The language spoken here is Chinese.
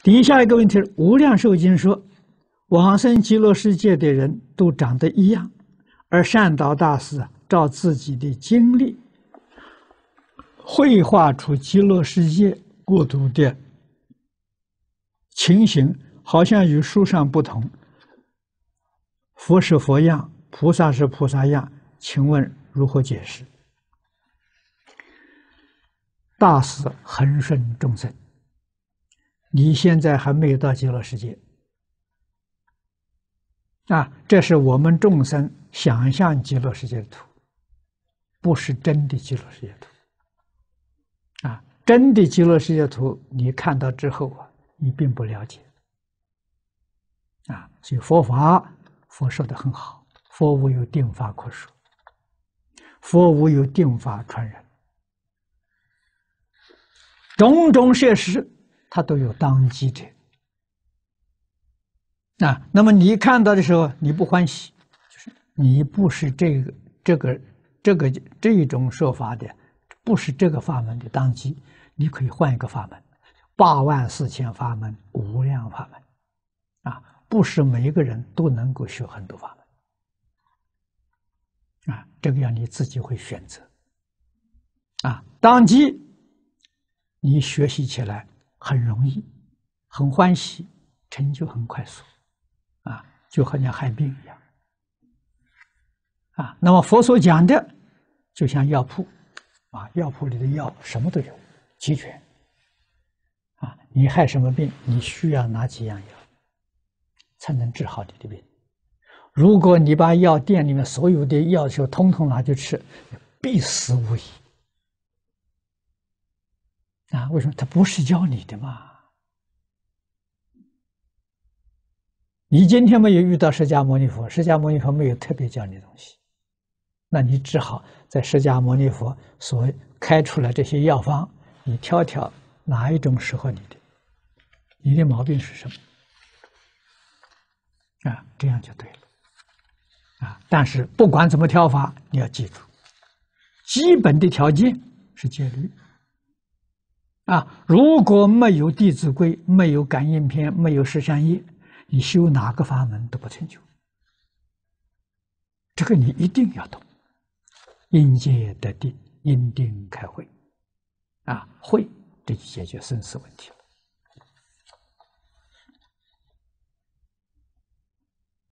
底下一个问题是：无量寿经说，往生极乐世界的人都长得一样，而善导大师照自己的经历，绘画出极乐世界国土的情形，好像与书上不同。佛是佛样，菩萨是菩萨样，请问如何解释？大师恒顺众生，你现在还没有到极乐世界啊！这是我们众生想象极乐世界的图，不是真的极乐世界图啊！真的极乐世界图，你看到之后啊，你并不了解啊！所以佛说的很好，佛无有定法可说，佛无有定法传人，种种设施它都有当机者啊。那么你看到的时候，你不欢喜，就是你不是这一种说法的，不是这个法门的当机，你可以换一个法门，84000法门，无量法门啊，不是每一个人都能够学很多法门啊，这个要你自己会选择啊。当机你学习起来很容易，很欢喜，成就很快速啊，就好像害病一样啊。那么佛所讲的就像药铺啊，药铺里的药什么都有，齐全啊。你害什么病，你需要哪几样药才能治好你的病？如果你把药店里面所有的药就统统拿去吃，必死无疑啊！为什么？他不是教你的嘛。你今天没有遇到释迦牟尼佛，释迦牟尼佛没有特别教你东西，那你只好在释迦牟尼佛所开出来这些药方，你挑挑哪一种适合你的，你的毛病是什么啊？这样就对了啊！但是不管怎么挑法，你要记住，基本的条件是戒律啊。如果没有《弟子规》，没有感应篇，没有十善业，你修哪个法门都不成就。这个你一定要懂。因戒得定，因定开慧啊，慧这就解决生死问题了。